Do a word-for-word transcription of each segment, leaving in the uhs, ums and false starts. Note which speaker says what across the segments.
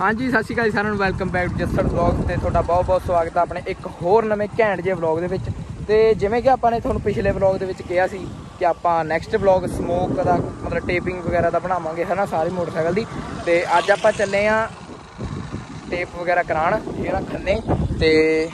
Speaker 1: हाँ जी सत श्री अकाल साਰਿਆਂ ਨੂੰ welcome back to Jassar vlog ਤੇ ਤੁਹਾਡਾ ਬਹੁਤ ਬਹੁਤ ਸਵਾਗਤ ਹੈ ਆਪਣੇ ਇੱਕ ਹੋਰ ਨਵੇਂ ਘੈਂਟ ਜਿਹੇ ਵਲੌਗ ਦੇ ਵਿੱਚ। ਤੇ ਜਿਵੇਂ ਕਿ ਆਪਾਂ ਨੇ ਤੁਹਾਨੂੰ ਪਿਛਲੇ ਵਲੌਗ ਦੇ ਵਿੱਚ ਕਿਹਾ ਸੀ ਕਿ ਆਪਾਂ ਨੈਕਸਟ ਵਲੌਗ ਸਮੋਕ ਦਾ ਮਤਲਬ ਟੇਪਿੰਗ ਵਗੈਰਾ ਦਾ ਬਣਾਵਾਂਗੇ ਹੈ ਨਾ ਸਾਰੇ ਮੋਟਰਸਾਈਕਲ ਦੀ। ਤੇ ਅੱਜ ਆਪਾਂ ਚੱਲੇ ਆ ਟੇਪ ਵਗੈਰਾ ਕਰਾਉਣ ਜਿਹੜਾ ਖੰਨੇ ਤੇ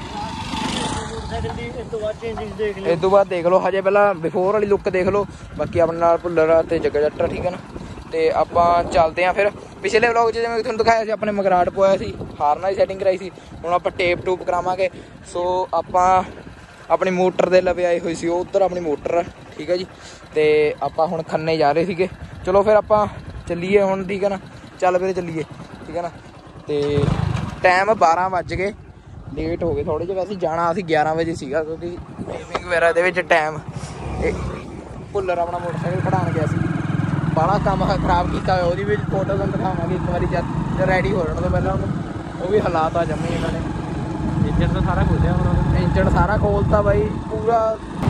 Speaker 1: ਇਸ ਤੋਂ ਬਾਅਦ ਦੇਖ ਲਓ ਹਜੇ ਪਹਿਲਾਂ ਬਿਫੋਰ ਵਾਲੀ ਲੁੱਕ ਦੇਖ ਲਓ। ਬਾਕੀ ਆਪਣੇ ਨਾਲ ਭੁੱਲਰ ਤੇ ਜੱਗਾ ਜੱਟਰ ਠੀਕ ਹੈ ਨਾ। ਤੇ ਆਪਾਂ ਚੱਲਦੇ ਹਾਂ ਫਿਰ ਪਿਛਲੇ ਵਲੌਗ 'ਚ ਜਿਵੇਂ ਤੁਹਾਨੂੰ ਦਿਖਾਇਆ ਸੀ ਆਪਣੇ ਮਗਰਾਟ ਪੋਇਆ ਸੀ ਹਾਰਨ ਵਾਲੀ ਸੈਟਿੰਗ ਕਰਾਈ ਸੀ। ਹੁਣ ਆਪਾਂ ਟੇਪ ਟੂਪ ਕਰਾਵਾਂਗੇ। ਸੋ ਆਪਾਂ ਆਪਣੀ ਮੋਟਰ ਦੇ ਲਵੇ ਆਏ ਹੋਏ ਸੀ ਉਹ ਉੱਧਰ ਆਪਣੀ ਮੋਟਰ ਠੀਕ ਹੈ ਜੀ। ਤੇ ਆਪਾਂ ਹੁਣ ਖੰਨੇ ਜਾ ਰਹੇ ਸੀਗੇ। ਚਲੋ ਫਿਰ ਆਪਾਂ ਚੱਲੀਏ ਹੁਣ ਠੀਕ ਹੈ ਨਾ। ਚੱਲ ਫਿਰ ਚੱਲੀਏ ਠੀਕ ਹੈ ਨਾ। ਤੇ ਟਾਈਮ ਬਾਰਾਂ ਵੱਜ ਗਏ ਲੇਟ ਹੋ ਗਏ ਥੋੜ੍ਹੇ ਜਿਹੇ। ਵੈਸੇ ਜਾਣਾ ਅਸੀਂ ਗਿਆਰਾਂ ਵਜੇ ਸੀਗਾ ਕਿਉਂਕਿ ਟਾਈਮਿੰਗ ਵਗੈਰਾ ਦੇ ਵਿੱਚ ਟਾਈਮ ਭੁੱਲਰ ਆਪਣਾ ਮੋਟਰਸਾਈਕਲ ਖੜਾਉਣ ਗਿਆ ਸੀ। ਬਾਹਲਾ ਕੰਮ ਖਰਾਬ ਕੀਤਾ ਹੋਇਆ ਉਹਦੀ ਵੀ ਫੋਟੋ ਤੁਹਾਨੂੰ ਦਿਖਾਵਾਂਗੇ ਇੱਕ ਵਾਰੀ ਜਦ ਰੈਡੀ ਹੋ ਜਾਣ ਤੋਂ ਪਹਿਲਾਂ ਉਹਨੂੰ। ਉਹ ਵੀ ਹਾਲਾਤ ਆ ਜੰਮੇ ਇਹਨਾਂ ਨੇ। ਇੰਜਣ ਤਾਂ ਸਾਰਾ ਖੋਲਿਆ ਹੁਣ ਇੰਜਣ ਸਾਰਾ ਖੋਲਤਾ ਬਾਈ ਪੂਰਾ।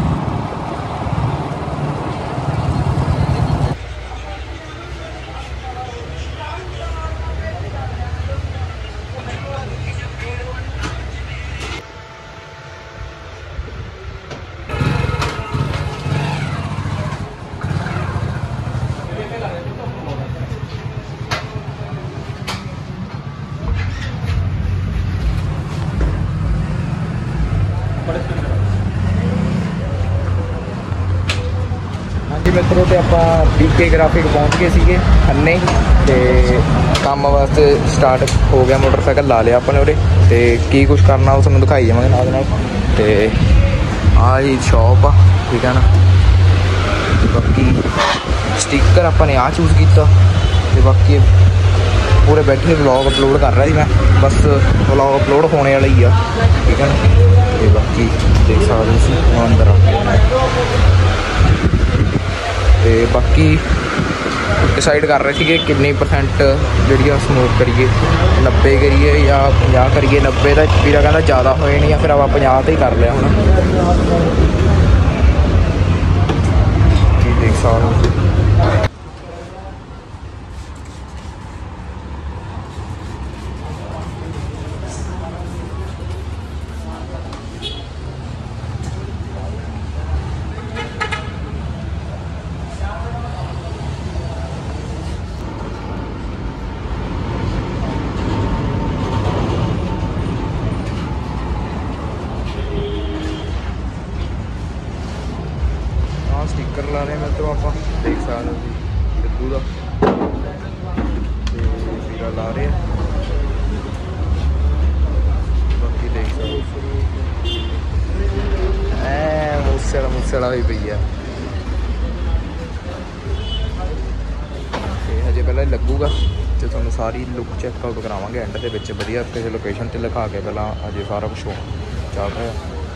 Speaker 1: ਹਾਂਜੀ ਮਿੱਤਰੋ ਤੇ ਆਪਾਂ ਬੀਕੇ ਗ੍ਰਾਫਿਕ ਪਹੁੰਚ ਗਏ ਸੀਗੇ ਖੰਨੇ ਤੇ ਕੰਮ ਵਾਸਤੇ ਸਟਾਰਟ ਹੋ ਗਿਆ। ਮੋਟਰਸਾਈਕਲ ਲਾ ਲਿਆ ਆਪਾਂ ਨੇ ਉਰੇ ਤੇ ਕੀ ਕੁਛ ਕਰਨਾ ਉਹ ਤੁਹਾਨੂੰ ਦਿਖਾਈ ਜਾਵਾਂਗੇ ਨਾਲ ਨਾਲ। ਤੇ ਆਹ ਹੀ ਸ਼ੌਪ ਆ ਠੀਕ ਹੈ ਨਾ। ਬਾਕੀ ਸਟਿੱਕਰ ਆਪਾਂ ਨੇ ਆਹ ਚੂਜ਼ ਕੀਤਾ ਤੇ ਬਾਕੀ ਪੂਰੇ ਬੈਠੇ ਵਲੌਗ ਅਪਲੋਡ ਕਰ ਰਿਹਾ ਸੀ ਮੈਂ। ਬਸ ਵਲੌਗ ਅਪਲੋਡ ਹੋਣੇ ਵਾਲਾ ਹੀ ਆ ਠੀਕ ਹੈ ਨਾ। ਤੇ ਬਾਕੀ ਦੇਖ ਸਕਦੇ ਸੀ ਅੰਦਰ ਆ ਤੇ ਬਾਕੀ ਡਿਸਾਈਡ ਕਰ ਰਹੇ ਸੀਗੇ ਕਿੰਨੀ ਪਰਸੈਂਟ ਜਿਹੜੀ ਆ ਸਮੋਕ ਕਰੀਏ ਨੱਬੇ ਕਰੀਏ ਜਾਂ ਪੰਜਾਹ ਕਰੀਏ। ਨੱਬੇ ਦਾ ਵੀਰਾ ਕਹਿੰਦਾ ਜ਼ਿਆਦਾ ਹੋਏ ਨਹੀਂ ਆ ਫਿਰ ਆਪਾਂ ਪੰਜਾਹ 'ਤੇ ਹੀ ਕਰ ਲਿਆ ਹੁਣ। ਕੀ ਦੇਖ ਸਕਦੇ ਸਟਿੱਕਰ ਲਾ ਰਹੇ ਮੇਰੇ ਤੋਂ ਆਪਾਂ ਦੇਖ ਸਕਦੇ ਸੀ ਡੱਬੂ ਦਾ ਤੇ ਵੀਰਾ ਲਾ ਰਹੇ ਆ। ਬਾਕੀ ਦੇਖ ਸਕਦੇ ਐ ਮੂਸੇ ਵਾਲਾ ਮੂਸੇ ਵਾਲਾ ਹੋਈ ਪਈ ਆ। ਤੇ ਹਜੇ ਪਹਿਲਾਂ ਲੱਗੂਗਾ ਤੇ ਤੁਹਾਨੂੰ ਸਾਰੀ ਲੁੱਕ ਚੈੱਕ ਆਊਟ ਕਰਾਵਾਂਗੇ ਐਂਡ ਦੇ ਵਿੱਚ ਵਧੀਆ ਕਿਸੇ ਲੋਕੇਸ਼ਨ 'ਤੇ ਲਿਖਾ ਕੇ ਪਹਿਲਾਂ ਹਜੇ ਸਾਰਾ ਕੁਛ ਚੱਲ ਰਿਹਾ।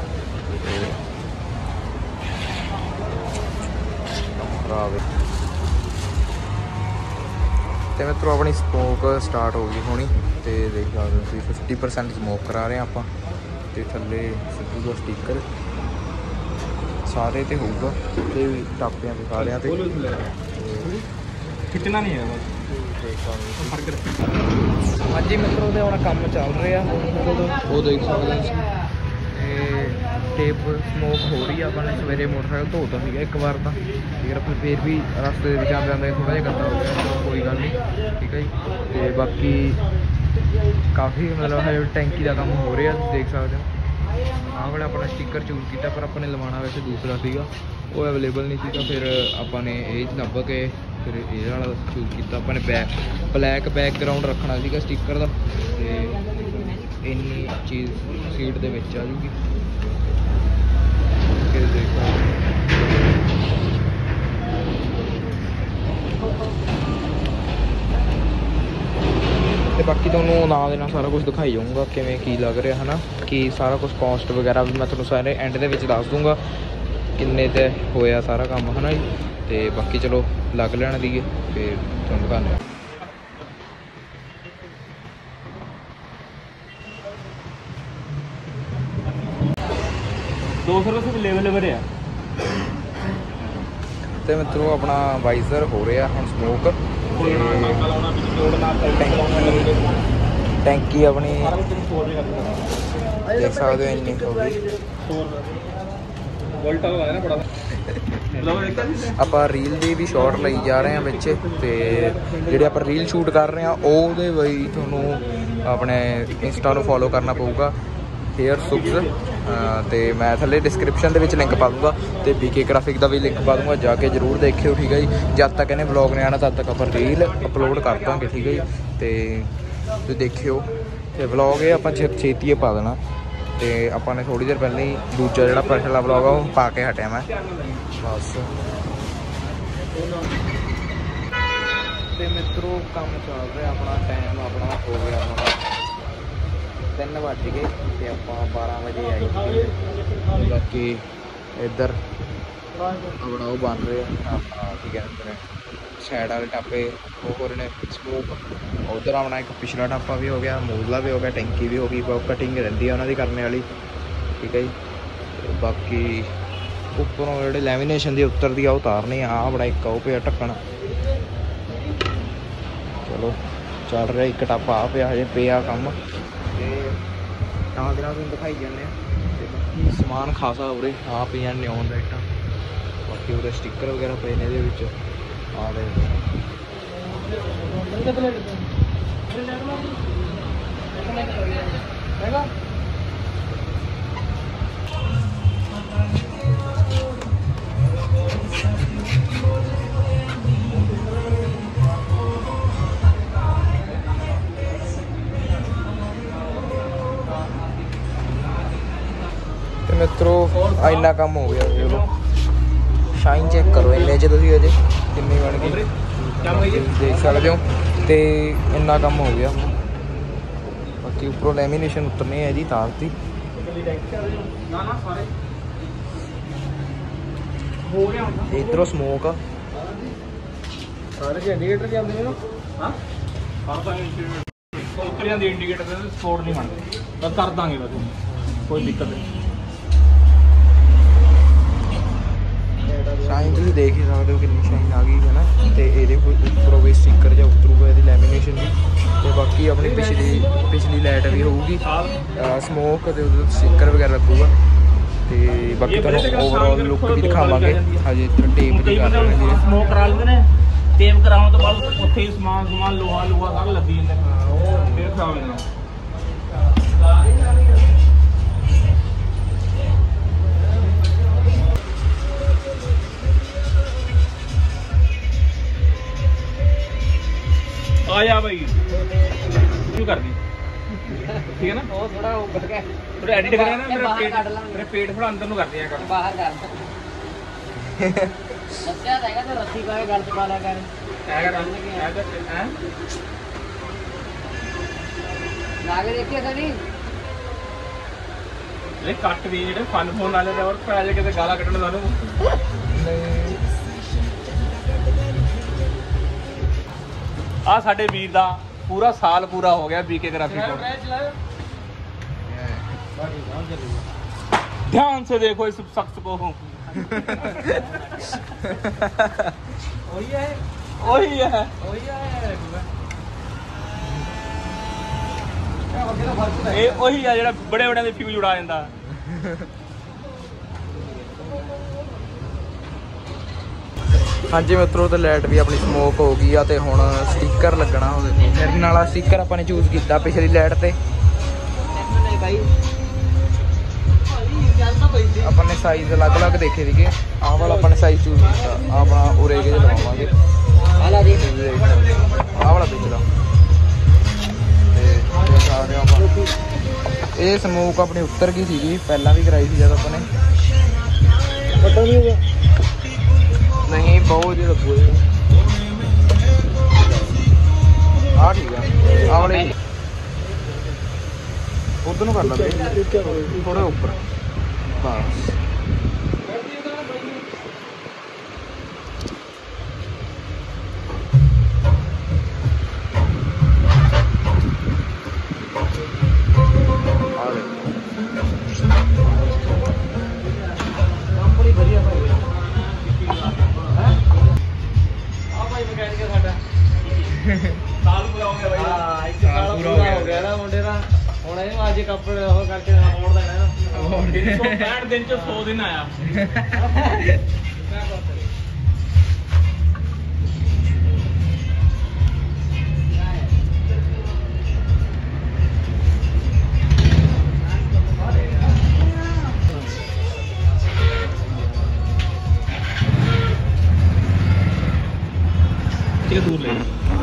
Speaker 1: ਤੇ ਮਿੱਤਰੋ ਆਪਣੀ ਸਮੋਕ ਸਟਾਰਟ ਹੋ ਗਈ ਹੋਣੀ ਤੇ ਦੇਖ ਸਕਦੇ ਤੁਸੀਂ ਫਿਫਟੀ ਪਰਸੈਂਟ ਸਮੋਕ ਕਰਾ ਰਹੇ ਆਪਾਂ। ਤੇ ਥੱਲੇ ਸਿੱਧੂ ਦਾ ਸਟੀਕਰ ਸਾਰੇ ਤੇ ਹੋਊਗਾ ਤੇ ਟਾਪਿਆਂ ਤੇ ਸਾਰਿਆਂ ਤੇ ਖਿੱਚਣਾ ਨਹੀਂ ਹੈ ਬਸ। ਹਾਂਜੀ ਮਿੱਤਰੋ ਤੇ ਹੁਣ ਕੰਮ ਚੱਲ ਰਿਹਾ ਉਹ ਦੇਖ ਸਕਦੇ ਤੁਸੀਂ। ਟੇਪ ਸਮੋਕ ਹੋ ਰਹੀ ਆ। ਆਪਾਂ ਨੇ ਸਵੇਰੇ ਮੋਟਰਸਾਈਕਲ ਧੋਤਾ ਸੀਗਾ ਇੱਕ ਵਾਰ ਤਾਂ ਫਿਰ ਆਪਾਂ ਫਿਰ ਵੀ ਰਸਤੇ ਦੇ ਵਿੱਚ ਆਉਂਦੇ ਆਉਂਦੇ ਥੋੜ੍ਹਾ ਜਿਹਾ ਗੰਦਾ ਹੋ ਗਿਆ। ਕੋਈ ਗੱਲ ਨਹੀਂ ਠੀਕ ਹੈ ਜੀ। ਤੇ ਬਾਕੀ ਕਾਫੀ ਮਤਲਬ ਹਜੇ ਟੈਂਕੀ ਦਾ ਕੰਮ ਹੋ ਰਿਹਾ ਤੁਸੀਂ ਦੇਖ ਸਕਦੇ ਹੋ। ਆਹ ਵਾਲਾ ਆਪਣਾ ਸਟਿੱਕਰ ਚੂਜ਼ ਕੀਤਾ ਪਰ ਆਪਾਂ ਨੇ ਲਵਾਉਣਾ ਵੈਸੇ ਦੂਸਰਾ ਸੀਗਾ ਉਹ ਅਵੇਲੇਬਲ ਨਹੀਂ ਸੀਗਾ। ਫਿਰ ਆਪਾਂ ਨੇ ਇਹ ਲੱਭ ਕੇ ਫਿਰ ਇਹ ਵਾਲਾ ਚੂਜ਼ ਕੀਤਾ। ਆਪਾਂ ਨੇ ਬੈਕ ਬਲੈਕ ਬੈਕਗਰਾਊਂਡ ਰੱਖਣਾ ਸੀਗਾ ਸਟਿੱਕਰ ਦਾ ਤੇ ਇੰਨੀ ਚੀਜ਼ ਸੀਟ ਦੇ ਵਿੱਚ ਆ ਜੂਗੀ। ਤੇ ਬਾਕੀ ਤੁਹਾਨੂੰ ਨਾਲ ਦੇ ਨਾਲ ਸਾਰਾ ਕੁਝ ਦਿਖਾਈ ਜਾਊਂਗਾ ਕਿਵੇਂ ਕੀ ਲੱਗ ਰਿਹਾ ਹੈ ਨਾ। ਕੀ ਸਾਰਾ ਕੁਛ ਕੋਸਟ ਵਗੈਰਾ ਵੀ ਮੈਂ ਤੁਹਾਨੂੰ ਸਾਰੇ ਐਂਡ ਦੇ ਵਿੱਚ ਦੱਸ ਦੂੰਗਾ ਕਿੰਨੇ 'ਤੇ ਹੋਇਆ ਸਾਰਾ ਕੰਮ ਹੈ ਨਾ ਜੀ। ਤੇ ਬਾਕੀ ਚਲੋ ਲੱਗ ਲੈਣ ਦੀਏ ਫਿਰ ਤੁਹਾਨੂੰ ਦਿਖਾਉਂਦੇ। दो सौ रुपये लेवल लेवल है। तो मित्रों अपना वाइजर हो रहा हम स्मोक टैंकी ਟੈਂਕੀ ਆਪਣੀ ਦੇਖ ਸਕਦੇ ਹੋ ਇੰਨੀ ਹੋ ਗਈ। ਆਪਾਂ ਰੀਲ ਦੀ ਵੀ ਸ਼ਾਟ ਲਈ ਜਾ ਰਹੇ ਹਾਂ ਵਿੱਚ, ਤੇ ਜਿਹੜੇ ਆਪਾਂ ਰੀਲ ਸ਼ੂਟ ਕਰ ਰਹੇ ਹਾਂ ਉਹਦੇ ਲਈ ਤੁਹਾਨੂੰ ਆਪਣੇ ਇੰਸਟਾ ਨੂੰ ਫੋਲੋ ਕਰਨਾ ਪਊਗਾ, ਹੇਅਰ ਸੁਖਸ। ਤੇ ਮੈਂ ਥੱਲੇ ਡਿਸਕ੍ਰਿਪਸ਼ਨ ਦੇ ਵਿੱਚ ਲਿੰਕ ਪਾ ਦੂੰਗਾ, ਤੇ ਬੀਕੇ ਗ੍ਰਾਫਿਕ ਦਾ ਵੀ ਲਿੰਕ ਪਾ ਦੂੰਗਾ, ਜਾ ਕੇ ਜ਼ਰੂਰ ਦੇਖਿਓ ਠੀਕ ਹੈ ਜੀ। ਜਦ ਤੱਕ ਇਹਨੇ ਵਲੌਗ ਨਹੀਂ ਆਉਣਾ ਤਦ ਤੱਕ ਆਪਾਂ ਰੀਲ ਅਪਲੋਡ ਕਰ ਦਾਂਗੇ ਠੀਕ ਹੈ ਜੀ। ਤੇ ਤੁਸੀਂ ਦੇਖਿਓ, ਤੇ ਵਲੌਗ ਇਹ ਆਪਾਂ ਛੇਤੀ ਪਾ ਦੇਣਾ। ਤੇ ਆਪਾਂ ਨੇ ਥੋੜ੍ਹੀ ਦੇਰ ਪਹਿਲਾਂ ਹੀ ਦੂਜਾ ਜਿਹੜਾ ਪਿਛਲਾ ਵਲੌਗ ਆ ਉਹ ਪਾ ਕੇ ਹਟਿਆ ਮੈਂ ਬਸ। ਤੇ ਮਿੱਤਰੋ ਕੰਮ ਚੱਲ ਰਿਹਾ ਆਪਣਾ, ਟਾਈਮ ਆਪਣਾ ਹੋ ਗਿਆ ਆਪਣਾ ਤਿੰਨ ਵੱਜ ਗਏ, ਤੇ ਆਪਾਂ ਬਾਰਾਂ ਵਜੇ ਆਏ ਸੀਗੇ। ਬਾਕੀ ਇੱਧਰ ਆਪਣਾ ਉਹ ਬਣ ਰਿਹਾ ਆਪਣਾ ਕੀ ਕਹਿੰਦੇ ਨੇ ਸਾਈਡ ਵਾਲੇ ਟਾਪੇ ਉਹ ਹੋ ਰਹੇ ਨੇ ਸਮੋਕ। ਉੱਧਰ ਆਪਣਾ ਇੱਕ ਪਿਛਲਾ ਟਾਪਾ ਵੀ ਹੋ ਗਿਆ, ਮੂਰਲਾ ਵੀ ਹੋ ਗਿਆ, ਟੈਂਕੀ ਵੀ ਹੋ ਗਈ, ਕਟਿੰਗ ਰਹਿੰਦੀ ਆ ਉਹਨਾਂ ਦੀ ਕਰਨ ਵਾਲੀ ਠੀਕ ਹੈ ਜੀ। ਬਾਕੀ ਉੱਪਰੋਂ ਜਿਹੜੇ ਲੈਮੀਨੇਸ਼ਨ ਦੀ ਉੱਤਰਦੀ ਆ ਉਹ ਉਤਾਰਨੀ ਆ। ਆਹ ਬੜਾ ਇੱਕ ਉਹ ਪਿਆ ਢੱਕਣ, ਚਲੋ ਚੱਲ ਰਿਹਾ ਇੱਕ ਟਾਪਾ ਆ ਪਿਆ, ਹਜੇ ਪਿਆ ਕੰਮ। ਤੇ ਨਾਲ ਦੇ ਨਾਲ ਤੁਹਾਨੂੰ ਦਿਖਾਈ ਜਾਂਦੇ ਆ। ਤੇ ਬਾਕੀ ਸਮਾਨ ਖਾਸਾ ਉਰੇ ਆ ਪਈਆਂ ਨਿਓਨ ਲਾਈਟਾਂ, ਬਾਕੀ ਉਰੇ ਸਟਿੱਕਰ ਵਗੈਰਾ ਪਏ ਨੇ ਇਹਦੇ ਵਿੱਚ ਆ ਰਹੇ ਤੇ ਮਿੱਤਰੋ ਇੰਨਾ ਕੰਮ ਹੋ ਗਿਆ। ਚਲੋ ਸ਼ਾਈਨ ਚੈੱਕ ਕਰੋ ਇੰਨੇ 'ਚ ਤੁਸੀਂ ਅਜੇ ਕਿੰਨੀ ਬਣ ਗਈ ਦੇਖ ਸਕਦੇ ਹੋ। ਤੇ ਇੰਨਾ ਕੰਮ ਹੋ ਗਿਆ। ਬਾਕੀ ਉੱਪਰੋਂ ਲੈਮੀਨੇਸ਼ਨ ਉਤਰਨੀ ਹੈ ਜੀ ਤਾਰ ਦੀ। ਇੱਧਰੋਂ ਸਮੋਕ ਆ ਸਾਰੇ ਇੰਡੀਕੇਟਰ ਚੱਲਦੇ ਨੇ ਨਾ। ਹਾਂ ਉੱਪਰ ਦੇ ਇੰਡੀਕੇਟਰ ਦੇ ਸਪੋਰਟ ਨਹੀਂ ਬਣਦੇ, ਪਰ ਕਰ ਦਾਂਗੇ ਬਸ, ਕੋਈ ਦਿੱਕਤ ਨਹੀਂ। ਸ਼ਾਈਨ ਤੁਸੀਂ ਦੇਖ ਹੀ ਸਕਦੇ ਹੋ ਕਿੰਨੀ ਸ਼ਾਈਨ ਆ ਗਈ ਹੈ ਨਾ। ਤੇ ਇਹਦੇ ਉੱਪਰੋਂ ਵੀ ਸਟਿੱਕਰ ਜਾਂ ਉਤਰੂਗਾ ਇਹਦੀ ਲੈਮੀਨੇਸ਼ਨ ਦੀ। ਤੇ ਬਾਕੀ ਆਪਣੀ ਪਿਛਲੀ ਪਿਛਲੀ ਲਾਈਟ ਵੀ ਹੋਊਗੀ ਸਮੋਕ, ਤੇ ਉਹਦੇ ਸਟਿੱਕਰ ਵਗੈਰਾ ਲੱਗੂਗਾ। ਤੇ ਬਾਕੀ ਤੁਹਾਨੂੰ ਓਵਰਆਲ ਲੁੱਕ ਵੀ ਦਿਖਾਵਾਂਗੇ। ਹਜੇ ਇੱਧਰ ਟੇਪ ਦੀ ਕਰ ਰਹੇ ਨੇ,
Speaker 2: ਸਮੋਕ ਕਰਾ ਲੈਂਦੇ ਨੇ। ਟੇਪ ਕਰਾਉਣ ਤੋਂ ਬਾਅਦ ਉੱਥੇ ਹੀ ਸਮਾਨ ਸਮਾਨ ਲੋਹਾ ਲੋਹਾ ਸਾਰਾ ਲੱਗੀ ਜਾਂਦਾ, ਫਿਰ ਖਰਾਬ ਹੋ ਜਾਣਾ। आया भाई शुरू कर दी ठीक है ना। वो थोड़ा ऊपर के थोड़ा एडिट करें ना, मेरा पेट मेरा पेट थोड़ा अंदर नु कर दिया कर बाहर कर बच्चा रहेगा तो रस्सी का गल वाला कर अगर अगर हैं लागे देखिए सनी ले कट दी जेडे फन फोन वाले और पहले किते गाला कटण सानू नहीं। आ साडे वीर दा पूरा साल पूरा हो गया बीके ग्राफिक को। ध्यान से देखो इस शख्स को। वही है वही है वही है ਇਹ ਉਹੀ ਆ ਜਿਹੜਾ ਬੜੇ ਬੜਿਆਂ ਦੇ ਫਿਊਜ਼ ਉਡਾ ਜਾਂਦਾ। ਹਾਂਜੀ ਮਿੱਤਰੋ, ਤੇ ਲਾਈਟ ਵੀ ਆਪਣੀ ਸਮੋਕ ਹੋ ਗਈ ਆ। ਤੇ ਹੁਣ ਸਟicker ਲੱਗਣਾ ਉਹਦੇ ਤੇ। ਮੇਰੇ ਵਾਲਾ ਸਟicker ਆਪਾਂ ਨੇ ਚੂਜ਼ ਕੀਤਾ ਪਿਛਲੀ ਲਾਈਟ ਤੇ। ਆਪਾਂ ਨੇ ਸਾਈਜ਼ ਅਲੱਗ ਅਲੱਗ ਦੇਖੇ ਸੀਗੇ, ਆਹ ਵਾਲਾ ਆਪਾਂ ਨੇ ਸਾਈਜ਼ ਚੂਜ਼ ਕੀਤਾ। ਆਪਣਾ ਉਰੇ ਕੇ ਲਵਾਵਾਂਗੇ ਆਹ ਵਾਲਾ ਪਿਛਲਾ। ਤੇ ਆਪਾਂ ਇਹ ਸਮੋਕ ਆਪਣੀ ਉੱਤਰ ਗਈ ਸੀਗੀ, ਪਹਿਲਾਂ ਵੀ ਕਰਾਈ ਸੀ ਜਦ ਆਪਾਂ ਨੇ। ਪਤਾ ਨਹੀਂ ਹੋਗਾ नहीं बहुत ही लगू आ ठीक है। आ वाले उधर कर लो थोड़ा ऊपर बस। साल पूरा हो गया भाई। हाँ, साल पूरा हो गया ना। ਦਿਨ ਚ ਸੌ ਦਿਨ ਆਇਆ ਕਿ ਦੂਰ ਲੈ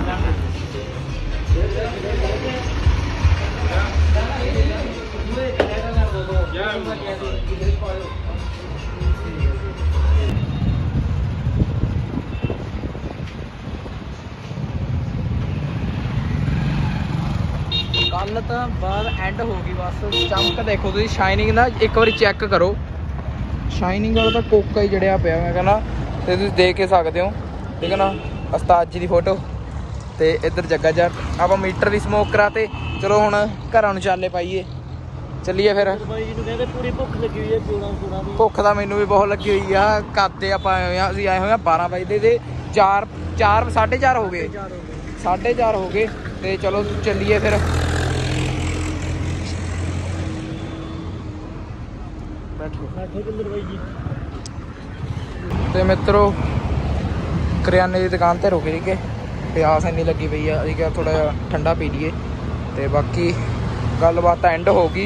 Speaker 1: ਕੱਲ ਤਾਂ ਬਾਅਦ ਐਂਡ ਹੋ ਗਈ ਬਸ ਚਮਕ ਦੇਖੋ ਤੁਸੀਂ ਸ਼ਾਈਨਿੰਗ ਦਾ ਇੱਕ ਵਾਰੀ ਚੈੱਕ ਕਰੋ ਸ਼ਾਈਨਿੰਗ ਵਾਲਾ ਤਾਂ ਕੋਕਾ ਹੀ ਜੜਿਆ ਪਿਆ ਮੈਂ ਕਹਿੰਦਾ ਤੇ ਤੁਸੀਂ ਦੇਖ ਕੇ ਸਕਦੇ ਹੋ ਠੀਕ ਹੈ ਨਾ ਉਸਤਾਦ ਜੀ ਦੀ ਫੋਟੋ ਤੇ ਇੱਧਰ ਜੱਗਾ ਜੱਟ ਆਪਾਂ ਮੀਟਰ ਵੀ ਸਮੋਕ ਕਰਾਤੇ ਚਲੋ ਹੁਣ ਘਰਾਂ ਨੂੰ ਚਾਲੇ ਪਾਈਏ ਚੱਲੀਏ ਫਿਰ
Speaker 2: ਬਾਈ ਜੀ ਨੂੰ ਕਹਿੰਦੇ ਪੂਰੀ ਭੁੱਖ ਲੱਗੀ ਹੋਈ ਹੈ ਚੋਣਾ ਚੋਣਾ ਦੀ
Speaker 1: ਭੁੱਖ ਤਾਂ ਮੈਨੂੰ ਵੀ ਬਹੁਤ ਲੱਗੀ ਹੋਈ ਆ ਕਾਤੇ ਆਪਾਂ ਆਏ ਹੋਏ ਆ ਅਸੀਂ ਆਏ ਹੋਏ ਆ ਬਾਰਾਂ ਵਜੇ ਦੇ ਚਾਰ ਚਾਰ ਸਾਢੇ ਚਾਰ ਹੋ ਗਏ ਸਾਢੇ ਚਾਰ ਹੋ ਗਏ ਤੇ ਚਲੋ ਚੱਲੀਏ ਫਿਰ
Speaker 2: ਬੈਠੋ ਕਿੰਦਰ ਬਾਈ ਜੀ
Speaker 1: ਤੇ ਮਿੱਤਰੋ ਕਰਿਆਨੇ ਦੀ ਦੁਕਾਨ ਤੇ ਰੁਕ ਗਏ ਪਿਆਸ ਇੰਨੀ ਲੱਗੀ ਪਈ ਆ ਅਸੀਂ ਕਿਹਾ ਥੋੜਾ ਜਿਹਾ ਠੰਡਾ ਪੀ ਲਈਏ ਤੇ ਬਾਕੀ ਗੱਲਬਾਤ ਐਂਡ ਹੋ ਗਈ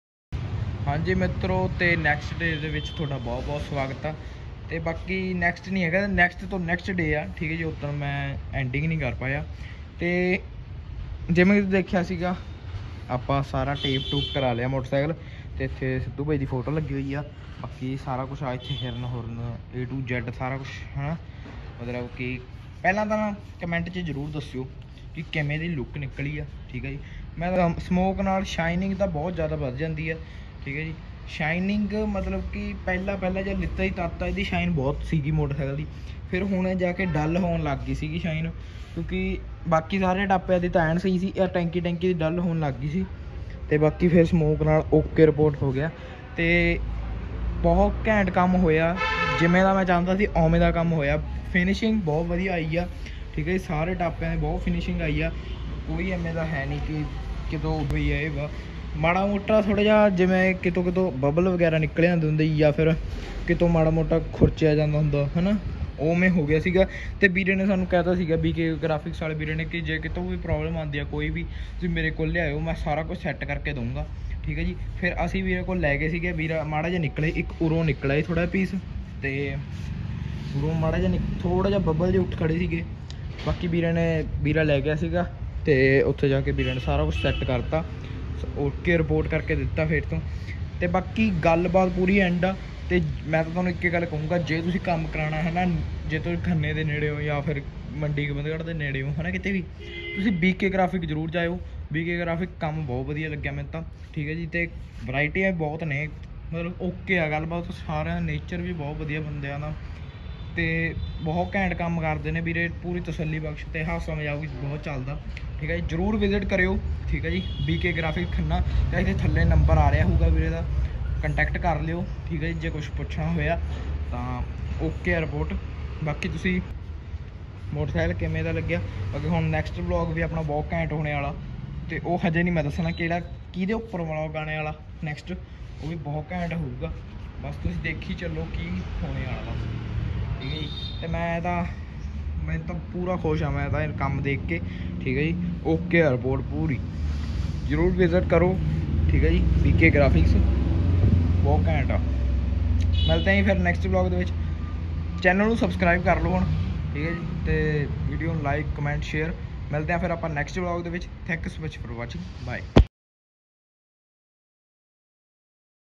Speaker 1: ਹਾਂਜੀ ਮਿੱਤਰੋ ਤੇ ਨੈਕਸਟ ਡੇ ਦੇ ਵਿੱਚ ਤੁਹਾਡਾ ਬਹੁਤ ਬਹੁਤ ਸਵਾਗਤ ਆ ਤੇ ਬਾਕੀ ਨੈਕਸਟ ਨਹੀਂ ਹੈਗਾ ਨੈਕਸਟ ਤੋਂ ਨੈਕਸਟ ਡੇ ਆ ਠੀਕ ਹੈ ਜੀ ਉਦੋਂ ਮੈਂ ਐਂਡਿੰਗ ਨਹੀਂ ਕਰ ਪਾਇਆ ਤੇ ਜਿਵੇਂ ਕਿ ਦੇਖਿਆ ਸੀਗਾ ਆਪਾਂ ਸਾਰਾ ਟੇਪ ਟੂਪ ਕਰਾ ਲਿਆ ਮੋਟਰਸਾਈਕਲ ਤੇ ਇੱਥੇ ਸਿੱਧੂ ਭਾਈ ਦੀ ਫੋਟੋ ਲੱਗੀ ਹੋਈ ਆ ਬਾਕੀ ਸਾਰਾ ਕੁਝ ਆ ਇੱਥੇ ਹਿਰਨ ਹੁਰਨ ਏ ਟੂ ਜ਼ੈਡ ਸਾਰਾ ਕੁਝ ਹੈ ਮਤਲਬ ਕਿ ਪਹਿਲਾਂ ਤਾਂ ਕਮੈਂਟ 'ਚ ਜ਼ਰੂਰ ਦੱਸਿਓ ਕਿ ਕਿਵੇਂ ਦੀ ਲੁੱਕ ਨਿਕਲੀ ਆ ਠੀਕ ਹੈ ਜੀ ਮੈਂ ਸਮੋਕ ਨਾਲ ਸ਼ਾਈਨਿੰਗ ਤਾਂ ਬਹੁਤ ਜ਼ਿਆਦਾ ਵੱਧ ਜਾਂਦੀ ਆ ਠੀਕ ਹੈ ਜੀ ਸ਼ਾਈਨਿੰਗ ਮਤਲਬ ਕਿ ਪਹਿਲਾਂ ਪਹਿਲਾਂ ਜਦ ਲਿੱਤਾ ਹੀ ਤੱਤਾ ਇਹਦੀ ਸ਼ਾਈਨ ਬਹੁਤ ਸੀਗੀ ਮੋਟਰਸਾਈਕਲ ਦੀ ਫਿਰ ਹੁਣ ਜਾ ਕੇ ਡੱਲ ਹੋਣ ਲੱਗ ਗਈ ਸੀਗੀ ਸ਼ਾਈਨ ਕਿਉਂਕਿ ਬਾਕੀ ਸਾਰੇ ਟਾਪਿਆਂ ਦੀ ਤਾਂ ਐਨ ਸਹੀ ਸੀ ਇਹ ਟੈਂਕੀ ਟੈਂਕੀ ਦੀ ਡੱਲ ਹੋਣ ਲੱਗ ਗਈ ਸੀ ਤੇ ਬਾਕੀ ਫਿਰ ਸਮੋਕ ਨਾਲ ਓਕੇ ਰਿਪੋਰਟ ਹੋ ਗਿਆ ਤੇ ਬਹੁਤ ਘੈਂਟ ਕੰਮ ਹੋਇਆ ਜਿਵੇਂ ਦਾ ਮੈਂ ਚਾਹੁੰਦਾ ਸੀ ਉਵੇਂ ਦਾ ਕੰਮ ਹੋਇਆ ਫਿਨਿਸ਼ਿੰਗ ਬਹੁਤ ਵਧੀਆ ਆਈ ਆ ਠੀਕ ਹੈ ਜੀ ਸਾਰੇ ਟਾਪਿਆਂ ਦੀ ਬਹੁਤ ਫਿਨਿਸ਼ਿੰਗ ਆਈ ਆ ਕੋਈ ਐਵੇਂ ਦਾ ਹੈ ਨਹੀਂ ਕਿ ਕਿਤੋਂ ਹੋਈ ਹੈ ਇਹ ਵਾ ਮਾੜਾ ਮੋਟਾ ਥੋੜ੍ਹਾ ਜਿਹਾ ਜਿਵੇਂ ਕਿਤੋਂ ਕਿਤੋਂ ਬਬਲ ਵਗੈਰਾ ਨਿਕਲ ਜਾਂਦੇ ਹੁੰਦੇ ਜਾਂ ਫਿਰ ਕਿਤੋਂ ਮਾੜਾ ਮੋਟਾ ਖੁਰਚਿਆ ਜਾਂਦਾ ਹੁੰਦਾ ਹੈ ਨਾ ਉਵੇਂ ਹੋ ਗਿਆ ਸੀਗਾ ਤੇ ਵੀਰੇ ਨੇ ਸਾਨੂੰ ਕਹਿਤਾ ਸੀਗਾ ਵੀ ਕਿ ਗ੍ਰਾਫਿਕਸ ਵਾਲੇ ਵੀਰੇ ਨੇ ਕਿ ਜੇ ਕਿਤੋਂ ਵੀ ਪ੍ਰੋਬਲਮ ਆਉਂਦੀ ਆ ਕੋਈ ਵੀ ਤੁਸੀਂ ਮੇਰੇ ਕੋਲ ਲਿਆਇਓ ਮੈਂ ਸਾਰਾ ਕੁਝ ਸੈੱਟ ਕਰਕੇ ਦਊਂਗਾ ਠੀਕ ਹੈ ਜੀ ਫਿਰ ਅਸੀਂ ਵੀਰੇ ਕੋਲ ਲੈ ਗਏ ਸੀਗੇ ਵੀਰਾ ਮਾੜਾ ਜਿਹਾ ਨਿਕਲੇ ਇੱਕ ਉਰੋਂ ਨਿਕਲਿਆ ਸੀ ਥੋੜ੍ਹਾ ਪੀਸ ਤੇ ਉਰੋਂ ਮਾੜਾ ਜਿਹਾ ਥੋੜ੍ਹਾ ਜਿਹਾ ਬੱਬਲ ਜਿਹੇ ਉੱਠ ਖੜੇ ਸੀਗੇ ਬਾਕੀ ਵੀਰੇ ਨੇ ਵੀਰਾ ਲੈ ਗਿਆ ਸੀਗਾ ਤੇ ਉੱਥੇ ਜਾ ਕੇ ਵੀਰੇ ਨੇ ਸਾਰਾ ਕੁਝ ਸੈੱਟ ਕਰਤਾ ਓਕੇ ਰਿਪੋਰਟ ਕਰਕੇ ਦਿੱਤਾ ਫਿਰ ਤੋਂ ਤੇ ਬਾਕੀ ਗੱਲਬਾਤ ਪੂਰੀ ਐਂਡ ਆ ਤੇ ਮੈਂ ਤਾਂ ਤੁਹਾਨੂੰ ਇੱਕ ਗੱਲ ਕਹੂੰਗਾ ਜੇ ਤੁਸੀਂ ਕੰਮ ਕਰਾਉਣਾ ਹੈ ਨਾ ਜੇ ਤੁਸੀਂ ਖੰਨੇ ਦੇ ਨੇੜੇ ਹੋ ਜਾਂ ਫਿਰ ਮੰਡੀ ਗੋਬਿੰਦਗੜ੍ਹ ਦੇ ਨੇੜੇ ਹੋ ਹੈ ਨਾ ਕਿਤੇ ਵੀ ਤੁਸੀਂ ਬੀ ਕੇ ਗ੍ਰਾਫਿਕ ਜ਼ਰੂਰ ਜਾਇਓ ਬੀ ਕੇ ਗ੍ਰਾਫਿਕ ਕੰਮ ਬਹੁਤ ਵਧੀਆ ਲੱਗਿਆ ਮੈਨੂੰ ਤਾਂ ਠੀਕ ਹੈ ਜੀ ਤੇ ਵਰਾਇਟੀਆਂ ਬਹੁਤ ਨੇ ਮਤਲਬ ਓਕੇ ਆ ਗੱਲਬਾਤ ਸਾਰਿਆਂ ਦਾ ਨੇਚਰ ਵੀ ਬਹੁਤ ਵਧੀਆ ਬੰਦਿਆਂ ਦਾ ਤੇ ਬਹੁਤ ਘੈਂਟ ਕੰਮ ਕਰਦੇ ਨੇ ਵੀਰੇ ਪੂਰੀ ਤਸੱਲੀ ਬਖਸ਼ ਤੇ ਹਾਸਾ ਮਜ਼ਾਕ ਵੀ ਬਹੁਤ ਚੱਲਦਾ ਠੀਕ ਹੈ ਜੀ ਜ਼ਰੂਰ ਵਿਜ਼ਿਟ ਕਰਿਓ ਠੀਕ ਹੈ ਜੀ ਬੀ ਕੇ ਗ੍ਰਾਫਿਕ ਖੰਨਾ ਤੇ ਇੱਥੇ ਥੱਲੇ ਨੰਬਰ ਆ ਰਿਹਾ ਹੋਊਗਾ ਵੀਰੇ ਦਾ ਕੰਟੈਕਟ ਕਰ ਲਿਓ ਠੀਕ ਹੈ ਜੀ ਜੇ ਕੁਛ ਪੁੱਛਣਾ ਹੋਇਆ ਤਾਂ ਓਕੇ ਰਿਪੋਰਟ ਬਾਕੀ ਤੁਸੀਂ ਮੋਟਰਸਾਈਕਲ ਕਿਵੇਂ ਦਾ ਲੱਗਿਆ ਬਾਕੀ ਹੁਣ ਨੈਕਸਟ ਵਲੌਗ ਵੀ ਆਪਣਾ ਬਹੁਤ ਘੈਂਟ ਹੋਣੇ ਵਾਲਾ ਤੇ ਉਹ ਹਜੇ ਨਹੀਂ ਮੈਂ ਦੱਸਣਾ ਕਿਹੜਾ ਕਿਹਦੇ ਉੱਪਰ ਵਲੌਗ ਆਉਣੇ ਵਾਲਾ ਨੈਕਸਟ ਉਹ ਵੀ ਬਹੁਤ ਘੈਂਟ ਹੋਊਗਾ ਬਸ ਤੁਸੀਂ ਦੇਖੀ ਚੱਲੋ ਕੀ ਹੋਣੇ ਵਾਲਾ ਠੀਕ ਹੈ ਜੀ ਤੇ ਮੈਂ ਤਾਂ ਮੈਂ ਤਾਂ ਪੂਰਾ ਖੁਸ਼ ਹਾਂ ਮੈਂ ਤਾਂ ਇਹ ਕੰਮ ਦੇਖ ਕੇ ਠੀਕ ਹੈ ਜੀ ਓਕੇ ਰਿਪੋਰਟ ਪੂਰੀ ਜ਼ਰੂਰ ਵਿਜ਼ਿਟ ਕਰੋ ਠੀਕ ਹੈ ਜੀ ਬੀ ਕੇ ਗ੍ਰਾਫਿਕਸ ਬਹੁਤ ਘੈਂਟ ਆ ਮਿਲਦੇ ਹਾਂ ਫਿਰ ਨੈਕਸਟ ਵਲੌਗ ਦੇ ਵਿੱਚ ਚੈਨਲ ਨੂੰ ਸਬਸਕ੍ਰਾਈਬ ਕਰ ਲਓ ਹੁਣ ਠੀਕ ਹੈ ਜੀ ਤੇ ਵੀਡੀਓ ਨੂੰ ਲਾਈਕ ਕਮੈਂਟ ਸ਼ੇਅਰ ਮਿਲਦੇ ਹਾਂ ਫਿਰ ਆਪਾਂ ਨੈਕਸਟ ਵਲੌਗ ਦੇ ਵਿੱਚ thank you so much for watching bye.